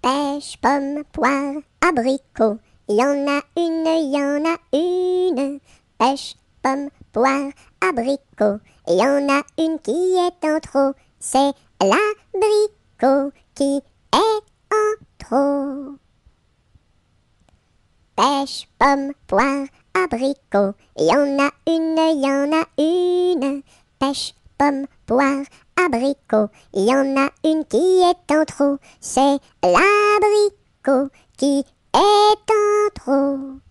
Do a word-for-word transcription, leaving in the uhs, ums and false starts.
Pêche, pomme, poire, abricot, il y en a une, il y en a une. Pêche, pomme, poire, abricot, il y en a une qui est en trop. C'est l'abricot qui est en trop. Pêche, pomme, poire, abricot, il y en a une, il y en a une. Pêche, pomme, poire, abricot, il y en a une qui est en trop. C'est l'abricot qui est en trop.